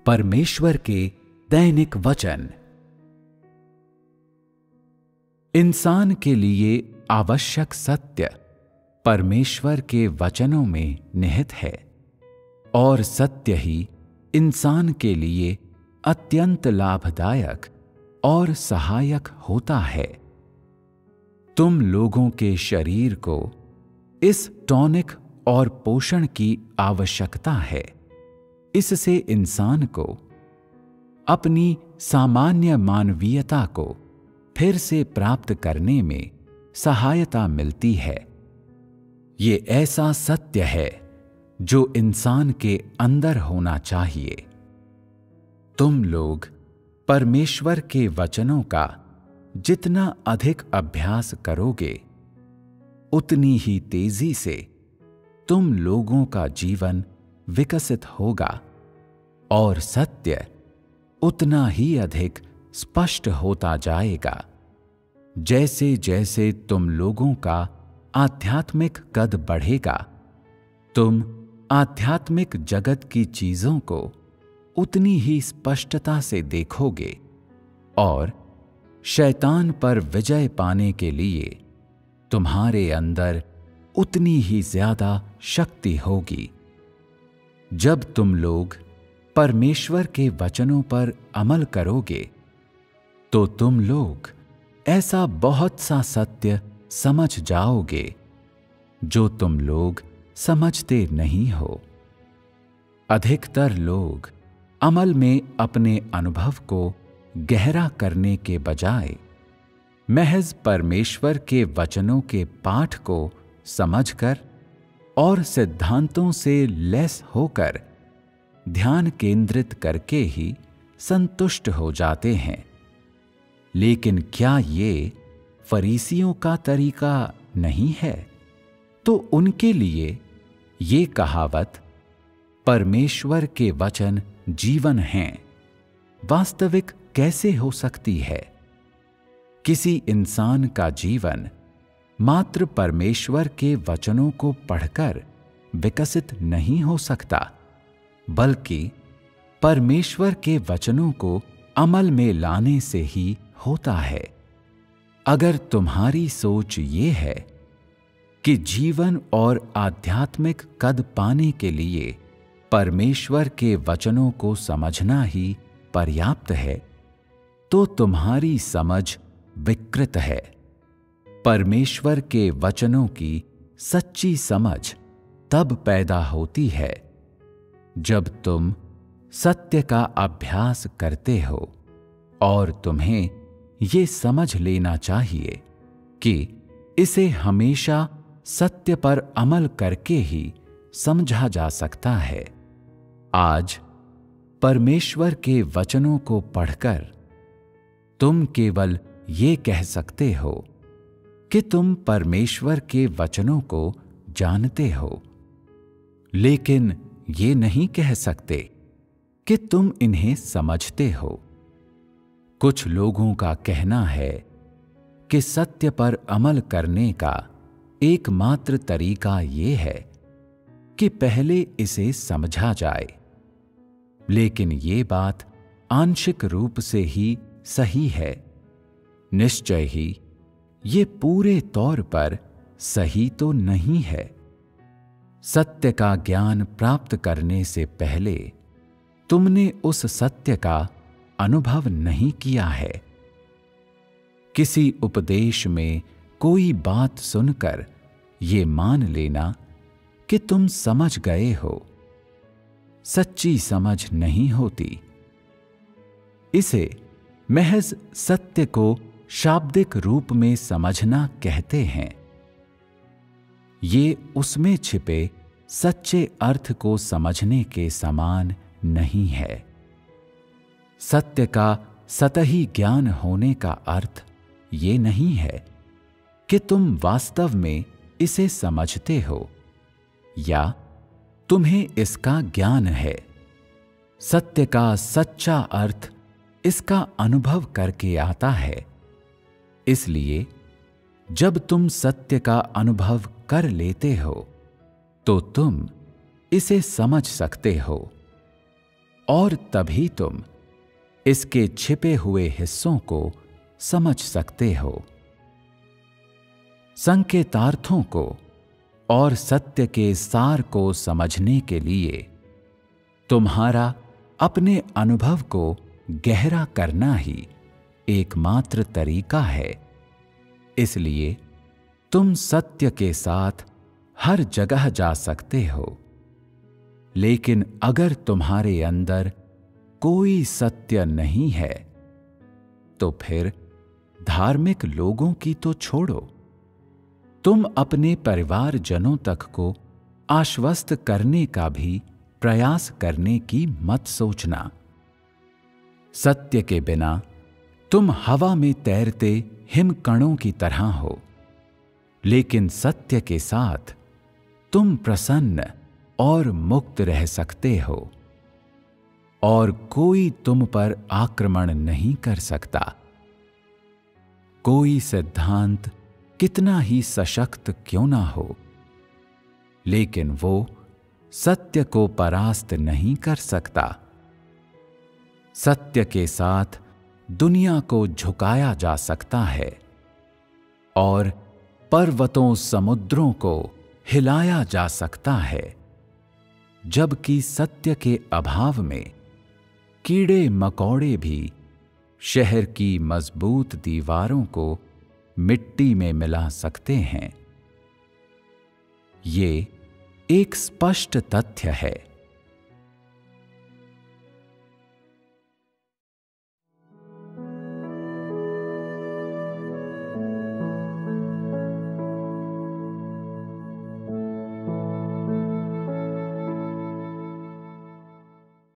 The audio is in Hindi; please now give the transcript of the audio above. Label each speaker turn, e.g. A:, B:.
A: परमेश्वर के दैनिक वचन। इंसान के लिए आवश्यक सत्य परमेश्वर के वचनों में निहित है और सत्य ही इंसान के लिए अत्यंत लाभदायक और सहायक होता है। तुम लोगों के शरीर को इस टॉनिक और पोषण की आवश्यकता है। इससे इंसान को अपनी सामान्य मानवीयता को फिर से प्राप्त करने में सहायता मिलती है। ये ऐसा सत्य है जो इंसान के अंदर होना चाहिए। तुम लोग परमेश्वर के वचनों का जितना अधिक अभ्यास करोगे, उतनी ही तेजी से तुम लोगों का जीवन विकसित होगा और सत्य उतना ही अधिक स्पष्ट होता जाएगा। जैसे जैसे तुम लोगों का आध्यात्मिक कद बढ़ेगा, तुम आध्यात्मिक जगत की चीजों को उतनी ही स्पष्टता से देखोगे और शैतान पर विजय पाने के लिए तुम्हारे अंदर उतनी ही ज्यादा शक्ति होगी। जब तुम लोग परमेश्वर के वचनों पर अमल करोगे, तो तुम लोग ऐसा बहुत सा सत्य समझ जाओगे जो तुम लोग समझते नहीं हो। अधिकतर लोग अमल में अपने अनुभव को गहरा करने के बजाय महज परमेश्वर के वचनों के पाठ को समझकर और सिद्धांतों से लैस होकर ध्यान केंद्रित करके ही संतुष्ट हो जाते हैं। लेकिन क्या ये फरीसियों का तरीका नहीं है? तो उनके लिए ये कहावत परमेश्वर के वचन जीवन हैं वास्तविक कैसे हो सकती है? किसी इंसान का जीवन मात्र परमेश्वर के वचनों को पढ़कर विकसित नहीं हो सकता, बल्कि परमेश्वर के वचनों को अमल में लाने से ही होता है। अगर तुम्हारी सोच ये है कि जीवन और आध्यात्मिक कद पाने के लिए परमेश्वर के वचनों को समझना ही पर्याप्त है, तो तुम्हारी समझ विकृत है। परमेश्वर के वचनों की सच्ची समझ तब पैदा होती है जब तुम सत्य का अभ्यास करते हो और तुम्हें ये समझ लेना चाहिए कि इसे हमेशा सत्य पर अमल करके ही समझा जा सकता है। आज परमेश्वर के वचनों को पढ़कर तुम केवल ये कह सकते हो कि तुम परमेश्वर के वचनों को जानते हो, लेकिन ये नहीं कह सकते कि तुम इन्हें समझते हो। कुछ लोगों का कहना है कि सत्य पर अमल करने का एकमात्र तरीका ये है कि पहले इसे समझा जाए, लेकिन ये बात आंशिक रूप से ही सही है। निश्चय ही ये पूरे तौर पर सही तो नहीं है। सत्य का ज्ञान प्राप्त करने से पहले तुमने उस सत्य का अनुभव नहीं किया है। किसी उपदेश में कोई बात सुनकर ये मान लेना कि तुम समझ गए हो, सच्ची समझ नहीं होती। इसे महज सत्य को शाब्दिक रूप में समझना कहते हैं। ये उसमें छिपे सच्चे अर्थ को समझने के समान नहीं है। सत्य का सतही ज्ञान होने का अर्थ ये नहीं है कि तुम वास्तव में इसे समझते हो या तुम्हें इसका ज्ञान है। सत्य का सच्चा अर्थ इसका अनुभव करके आता है। इसलिए जब तुम सत्य का अनुभव कर लेते हो, तो तुम इसे समझ सकते हो। और तभी तुम इसके छिपे हुए हिस्सों को समझ सकते हो। संकेतार्थों को और सत्य के सार को समझने के लिए तुम्हारा अपने अनुभव को गहरा करना ही एकमात्र तरीका है। इसलिए तुम सत्य के साथ हर जगह जा सकते हो, लेकिन अगर तुम्हारे अंदर कोई सत्य नहीं है तो फिर धार्मिक लोगों की तो छोड़ो, तुम अपने परिवारजनों तक को आश्वस्त करने का भी प्रयास करने की मत सोचना। सत्य के बिना तुम हवा में तैरते हिमकणों की तरह हो, लेकिन सत्य के साथ तुम प्रसन्न और मुक्त रह सकते हो और कोई तुम पर आक्रमण नहीं कर सकता। कोई सिद्धांत कितना ही सशक्त क्यों ना हो, लेकिन वो सत्य को परास्त नहीं कर सकता। सत्य के साथ दुनिया को झुकाया जा सकता है और पर्वतों समुद्रों को हिलाया जा सकता है, जबकि सत्य के अभाव में कीड़े मकोड़े भी शहर की मजबूत दीवारों को मिट्टी में मिला सकते हैं। ये एक स्पष्ट तथ्य है।